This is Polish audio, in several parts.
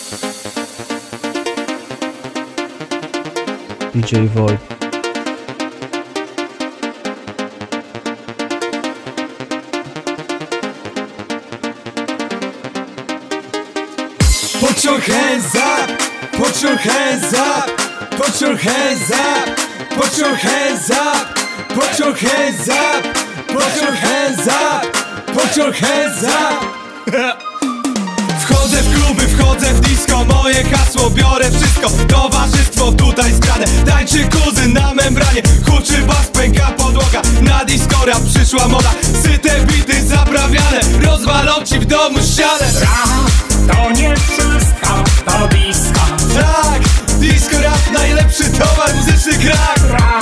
DJ Void. Put your hands up, put your hands up, put your hands up, put your hands up, put your hands up, put your hands up, put your hands up. Wchodzę w kluby, wchodzę w disco, moje hasło, biorę wszystko. Towarzystwo tutaj zgrane, tańczy kuzyn na membranie. Huczy bas, pęka podłoga, na disco rap przyszła moda. Syte bity zaprawiane, rozwalą ci w domu ścianę. To nie wszystko, to disco. Tak, disco rap, najlepszy towar, muzyczny krak.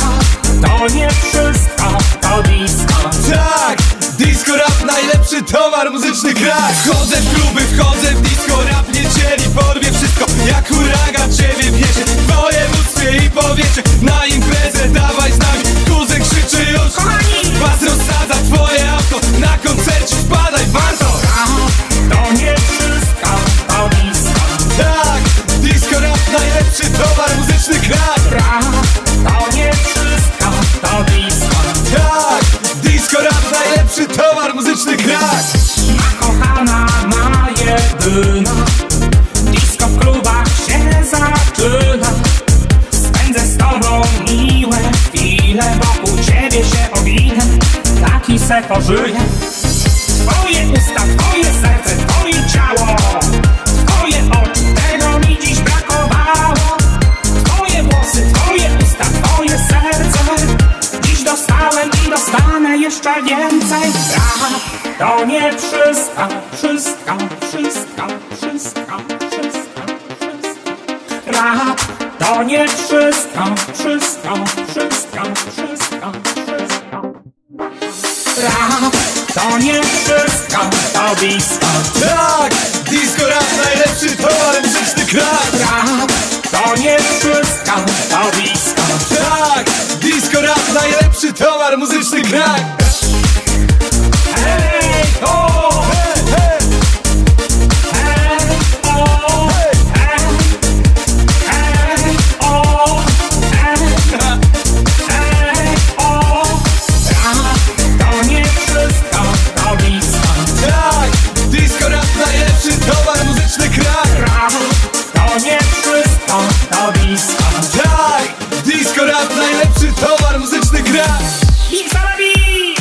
To nie wszystko, to disco. Tak, disco rap, najlepszy towar, muzyczny krak. Wchodzę w kluby, wchodzę w disco, rap nie dzieli, porwie wszystko. Jak huragan ciebie wiezie, w województwie i powiecie. Na imprezę dawaj z nami, kuzyn krzyczy już. Kochani! Was rozsadza twoje auto, na koncercie wpadaj warto. To nie wszystko, to disco. Tak, disco rap, najlepszy towar, muzyczny krak. To nie wszystko, to disco. Tak, disco rap, najlepszy towar, muzyczny krak. Ma kochana, ma jedyna. Disco w klubach się zaczyna. Spędzę z tobą miłe chwile, wokół ciebie się owinę. Taki se pożyję. Twoje usta, twoje serce, twoje ciało, twoje oczy, tego mi dziś brakowało. Twoje włosy, twoje usta, twoje serce. Dziś dostałem i dostanę jeszcze więcej. To nie wszystko, wszystko, wszystko, wszystko, wszystko, wszystko. Rap to nie wszystko, wszystko, wszystko, wszystko, wszystko. Rap to nie wszystko, to disco. Tak, disco rap, najlepszy towar, muzyczny krak. Rap to nie wszystko, to disco. Tak, disco rap, najlepszy towar, muzyczny krak. Hej, o! Hej, hej, Hej, o! hej. Hej, o! Hej, o! Rap to nie wszystko, to disco. Tak, disco rap, najlepszy towar, muzyczny krak. Rap to nie wszystko, to disco. Tak, disco rap, najlepszy towar, muzyczny krak. I zarabi!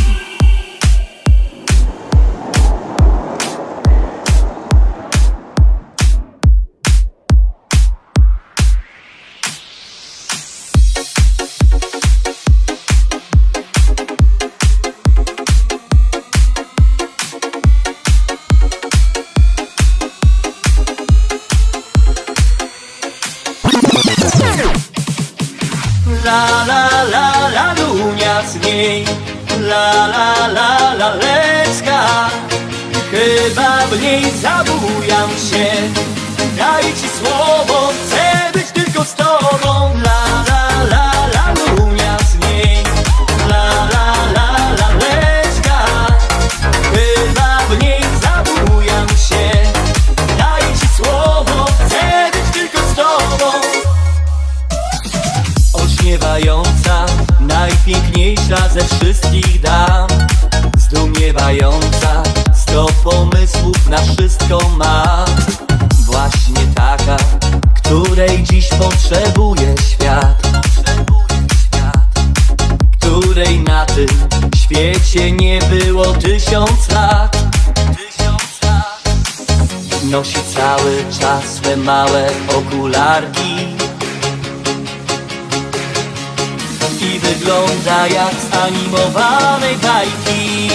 La la la la dunia z niej, la la la la lecka. Chyba w niej zabujam się. Daj ci słowo, chcę być tylko z tobą. La la la la dunia z niej, la la la la lecka. Chyba w niej zabujam się. Daj ci słowo, chcę być tylko z tobą. Olśniewająca, najpiękniejsza ze wszystkich dam. Zdumiewająca, 100 pomysłów na wszystko ma. Właśnie taka, której dziś potrzebuje świat. Której na tym świecie nie było 1000 lat. Nosi cały czas swe małe okularki i wygląda jak z animowanej bajki.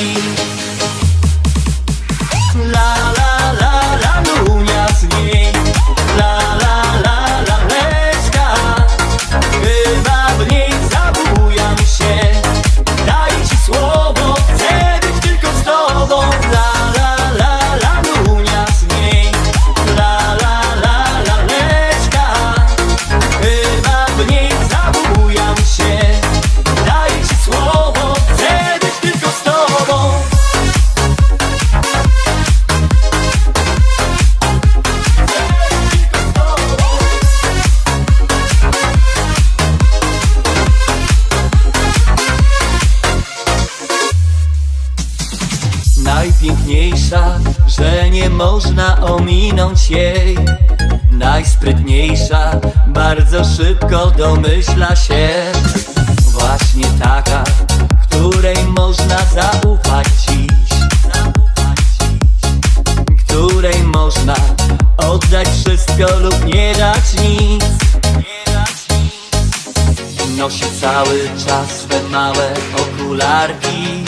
La la la la lunia z niej, la la la la leczka. Chyba w niej zabujam się. Daj ci słowo, chcę być tylko z tobą. La la la la lunia z niej, la la la la leczka. Chyba w niej zabujam się. Daj ci słowo, chcę być tylko z tobą. można ominąć jej. Najsprytniejsza bardzo szybko domyśla się. Właśnie taka, której można zaufać dziś, której można oddać wszystko lub nie dać nic. Nosi cały czas swe małe okularki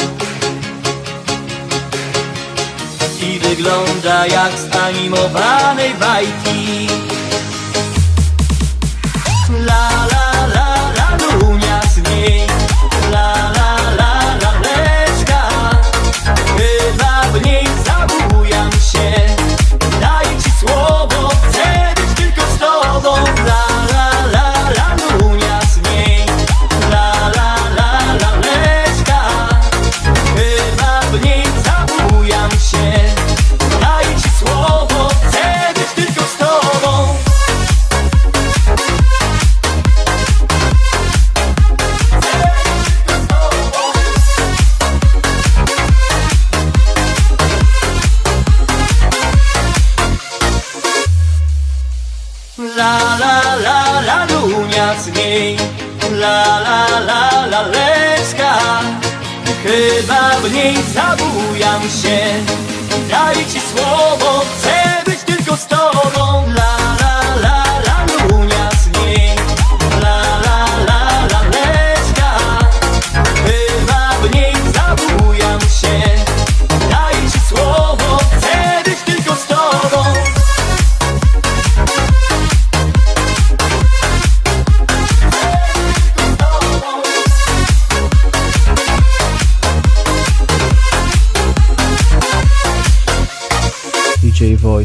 i wygląda jak z animowanej bajki. La la la la lunia z niej, la la la la leczka. Chyba w niej zabujam się, daję ci słowo, chcę być tylko z tobą. La la la la lunia z niej, la la la la leczka. Chyba w niej zabujam się, daję ci słowo, chcę być tylko z tobą. La la la la lunia z niej, la la la la leczka. Chyba w niej zabujam się, daję ci słowo, chcę być tylko z tobą. La la la la lunia z niej, la la la la leczka. Chyba w niej zabujam się, daję ci słowo, chcę być tylko z tobą. DJ Void.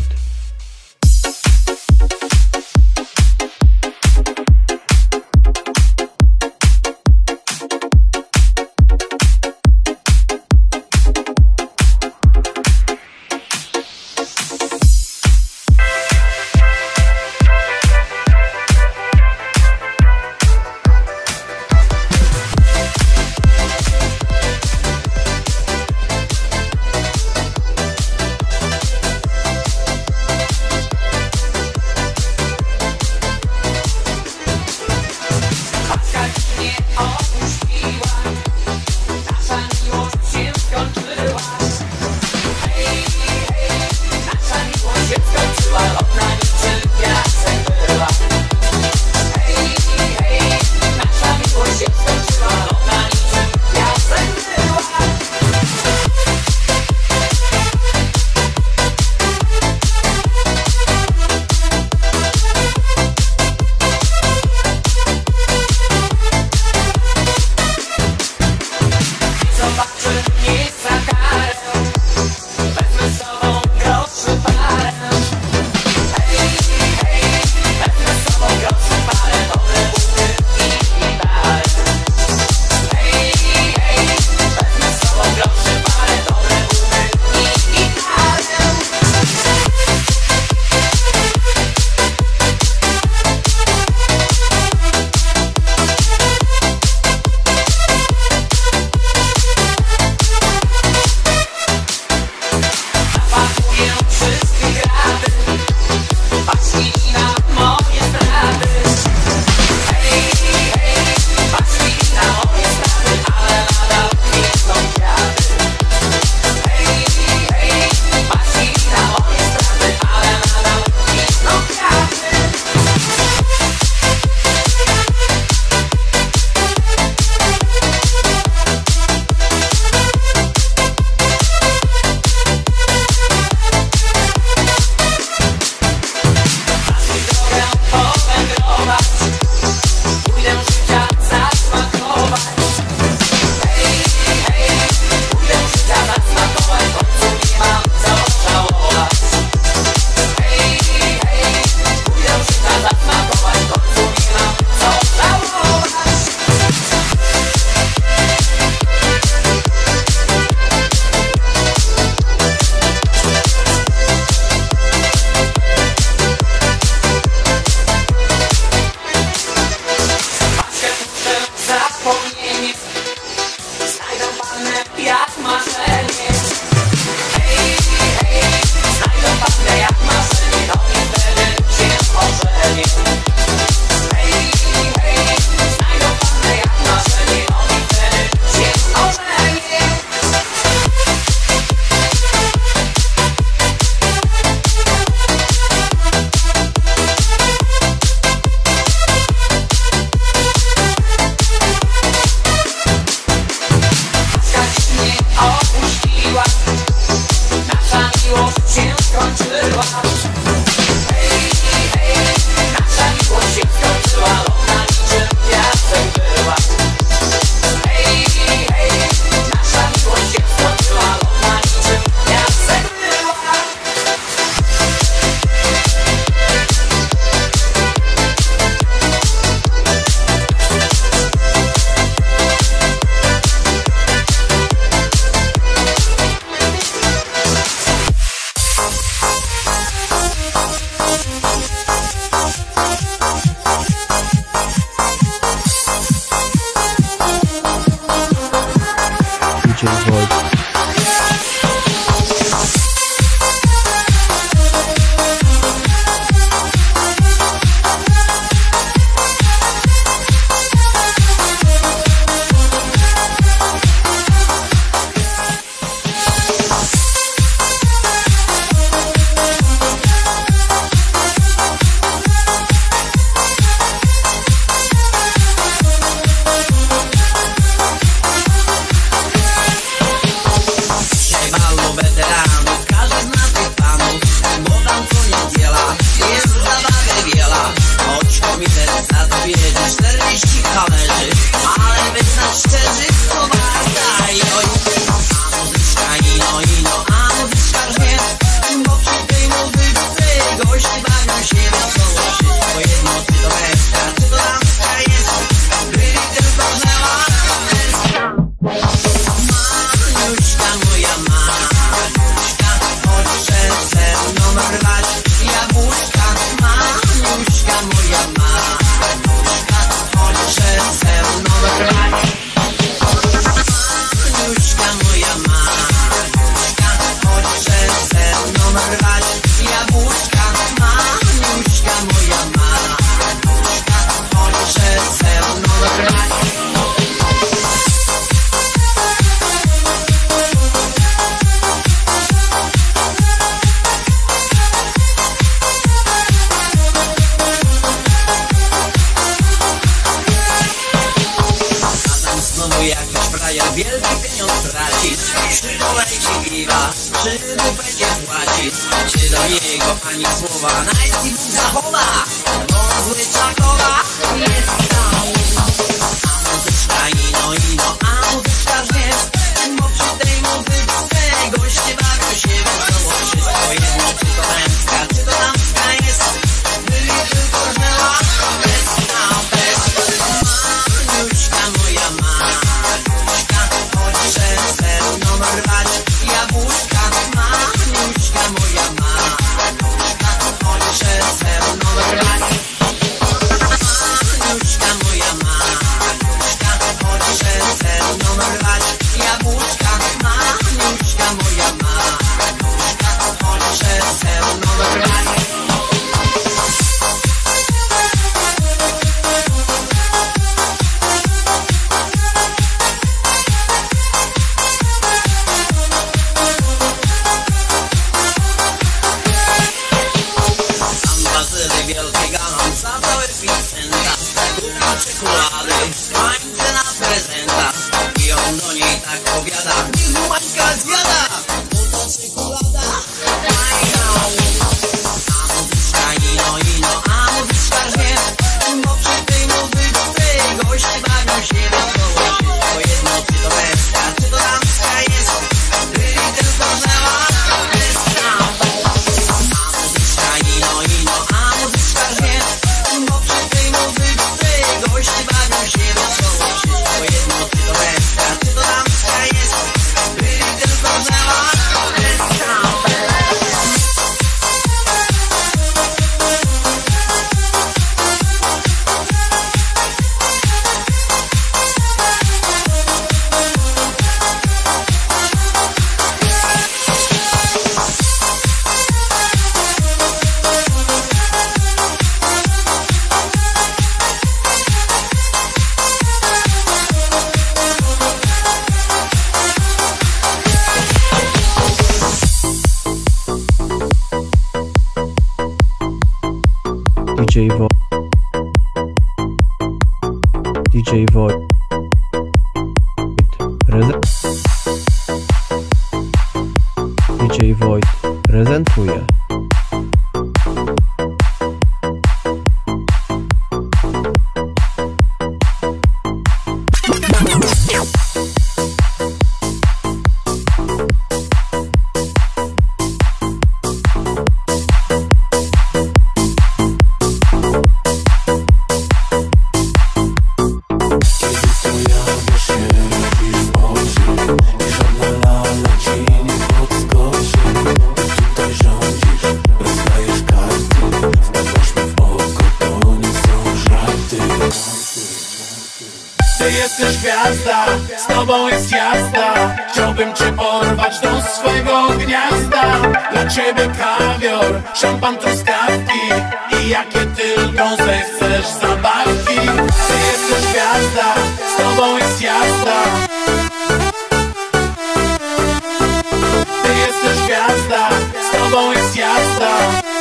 DJ Void prezentuje. jesteś gwiazda, z tobą jest jazda. Chciałbym cię porwać do swego gniazda. Dla ciebie kawior, szampan, truskawki i jakie tylko zechcesz zabawki. Ty jesteś gwiazda, z tobą jest jazda. Ty jesteś gwiazda, z tobą jest jazda.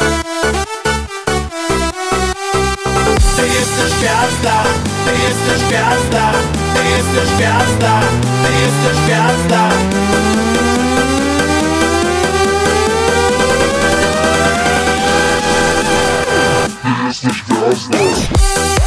Ty jesteś gwiazda, ty jesteś gwiazda, ty jesteś gwiazda, ty jesteś gwiazda. Ty jesteś gwiazda.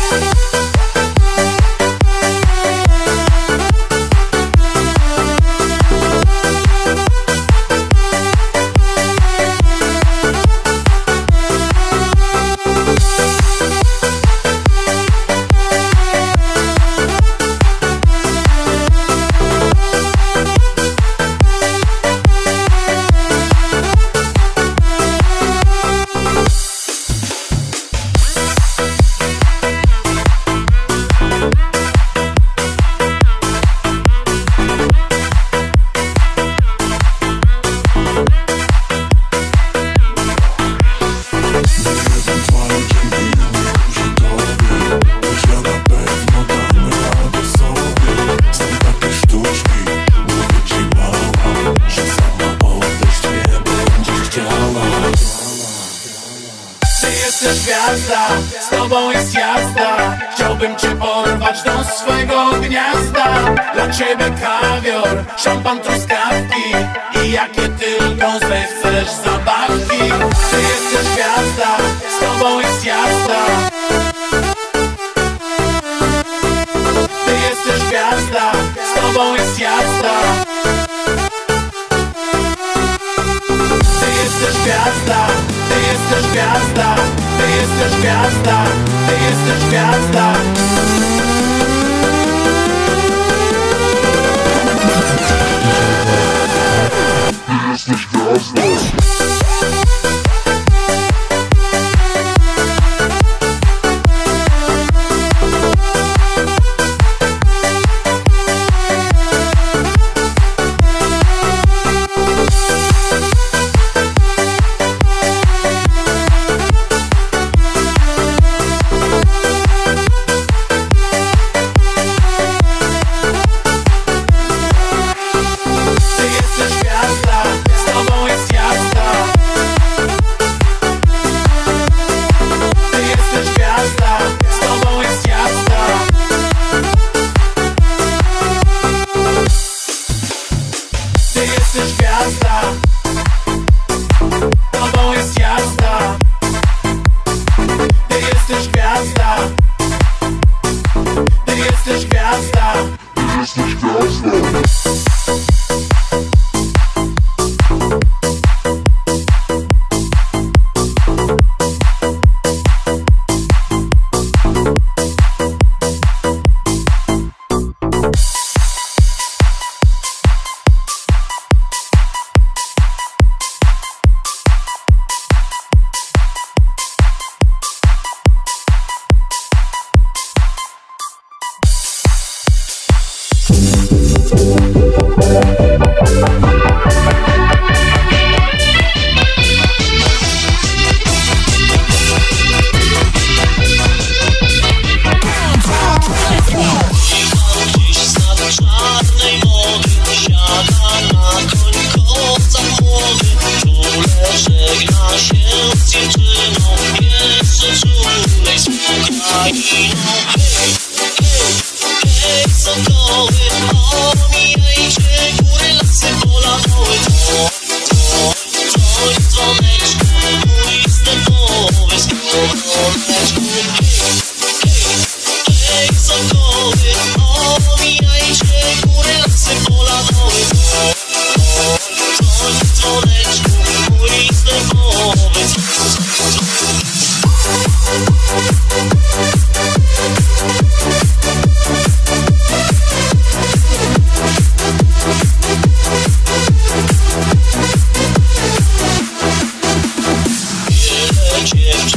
Z tobą jest jazda. Chciałbym cię porwać do swego gniazda. Dla ciebie kawior, szampan, truskawki i jakie tylko zechcesz zabawki. Ty jesteś gwiazda, z tobą jest jazda. Ty jesteś gwiazda, z tobą jest jazda. Ty jesteś gwiazda, ty jesteś gwiazda, ty jesteś gwiazda, ty jesteś gwiazda. Ty jesteś gwiazda.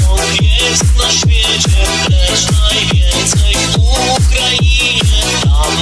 Jest na świecie, lecz najwięcej w Ukrainie. Tam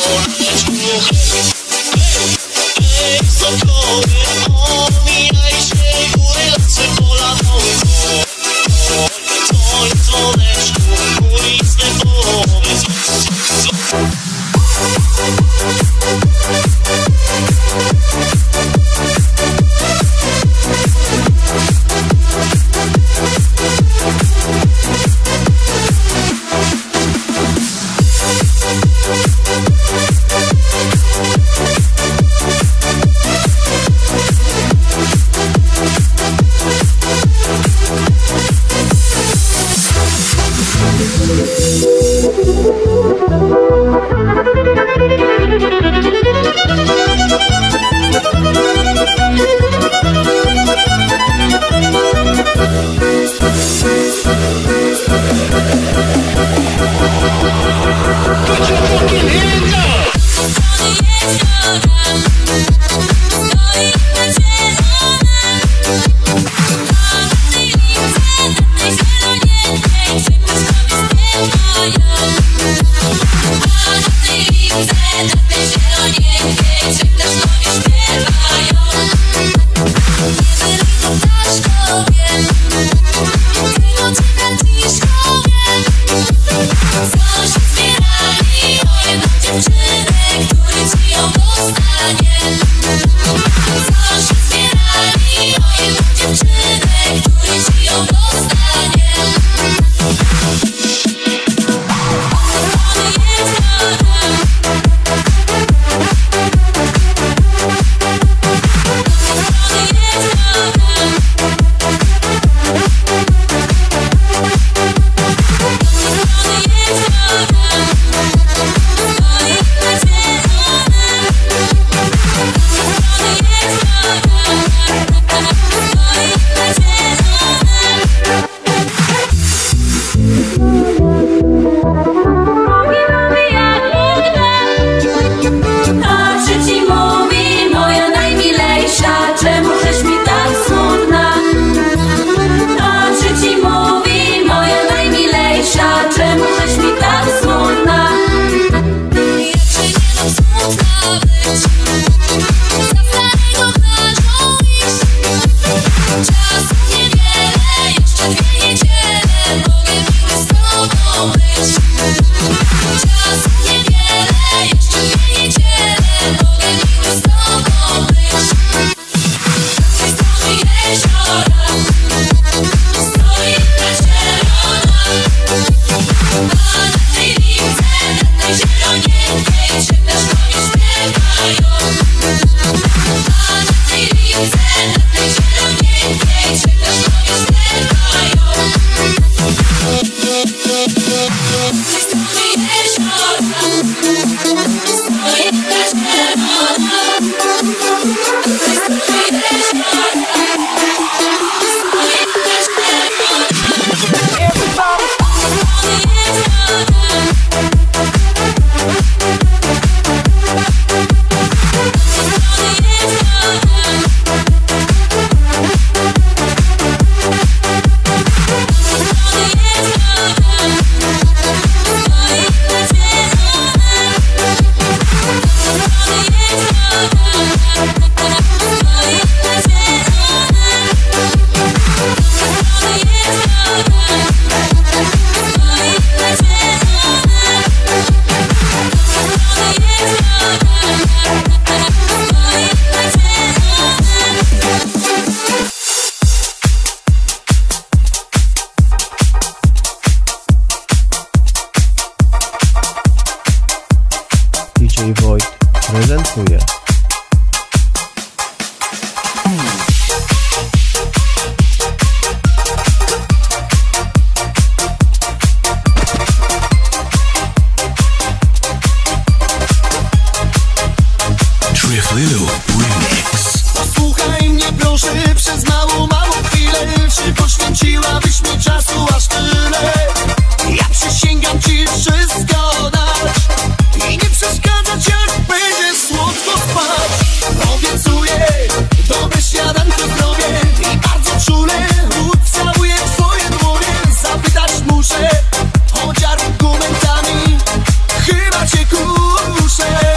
DJ Wojt prezentuje. Posłuchaj mnie proszę przez małą chwilę. Czy poświęciłabyś mi czasu aż tyle? Ja przysięgam ci wszystko dać i nie przeszkadzać, jak będzie słodko spać. Obiecuję dobre śniadanko zrobię i bardzo czule ucałuję twoje dłonie. Zapytać muszę, choć argumentami chyba cię kuszę.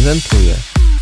prezentuje.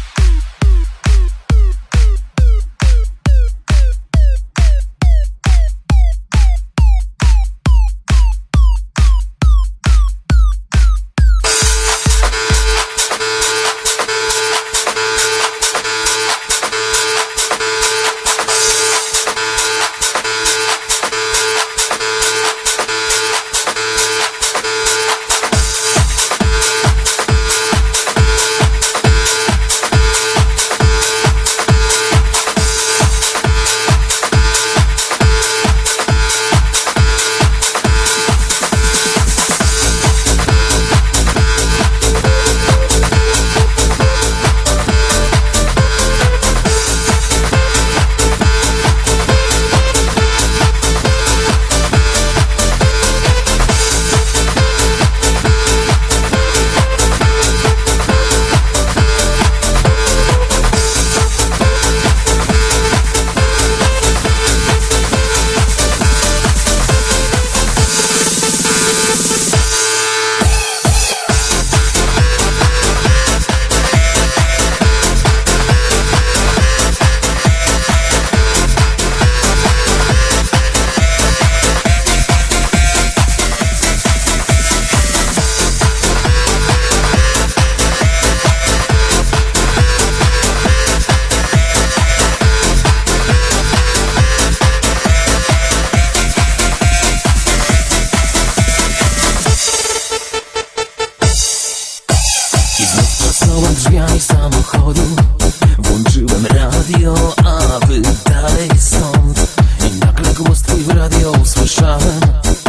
Zamknąłem drzwiami samochodu, włączyłem radio, a wy dalej stąd. I nagle głos twój w radio usłyszałem.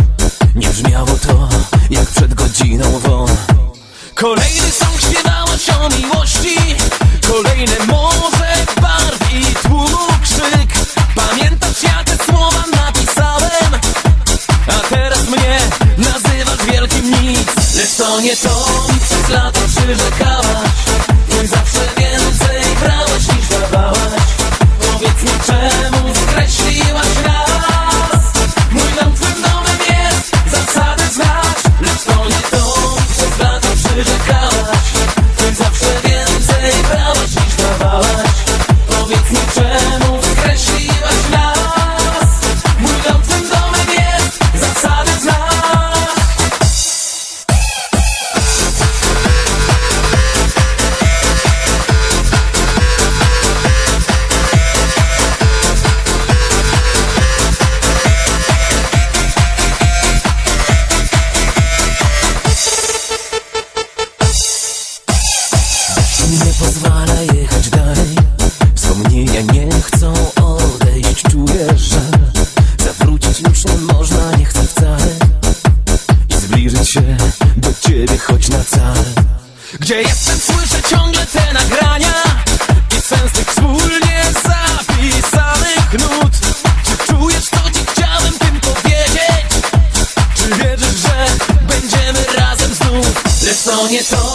Nie brzmiało to jak przed godziną won. Kolejny song śpiewałaś o miłości, kolejne morze barw i tłumu krzyk. Pamiętasz, ja te słowa napisałem, a teraz mnie nazywasz wielkim nic. Lecz to nie to mi przez lata przyrzekałaś. Ty zawsze więcej brałaś niż dawałaś. Powiedz mi, czemu skreśliłaś raz? Mój dom twym domem jest, zasady znasz. Lecz to nie to mi przez lata przyrzekałaś. Ty zawsze więcej brałaś niż dawałaś. Powiedz mi, czemu skreśliłaś raz? Mój dom twym domem jest, zasady znasz. Nie pozwala jechać dalej. Wspomnienia nie chcą odejść. Czuję, że zawrócić już nie można, nie chcę wcale. I zbliżyć się do ciebie choć na całe. Gdzie jestem, słyszę ciągle te nagrania i sens tych wspólnie zapisanych nut. Czy czujesz, co ci chciałem tym powiedzieć? Czy wierzysz, że będziemy razem znów? Lecz to nie to